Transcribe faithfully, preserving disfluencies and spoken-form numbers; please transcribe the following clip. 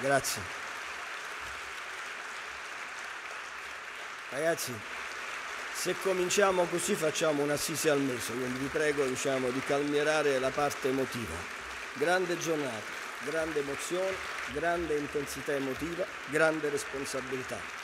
Grazie. Ragazzi, se cominciamo così facciamo un'assise al mese, quindi vi prego, diciamo, di calmierare la parte emotiva. Grande giornata, grande emozione, grande intensità emotiva, grande responsabilità.